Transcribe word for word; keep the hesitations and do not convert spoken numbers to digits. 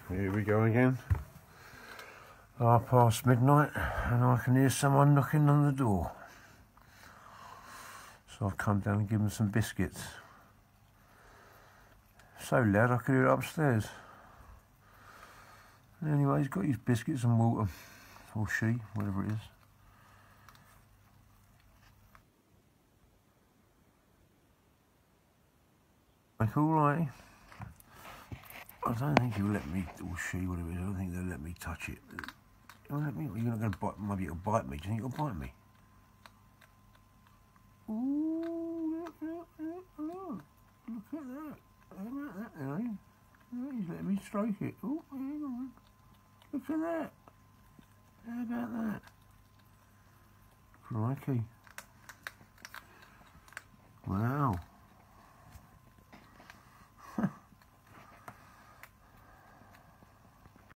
Here we go again. Half past midnight and I can hear someone knocking on the door. So I've come down and given them some biscuits. So loud I could hear it upstairs. Anyway, he's got his biscuits and water. Or she, whatever it is. Like, alright. I don't think he'll let me, or she, whatever it is, I don't think they'll let me touch it. You'll let me, you're not going to bite, maybe it'll bite me. Do you think it'll bite me? Ooh, look, look, look, look. Look at that. How about that, eh? Oh, he's letting me stroke it. Oh, hang on. Look at that. How about that? Crikey. Wow.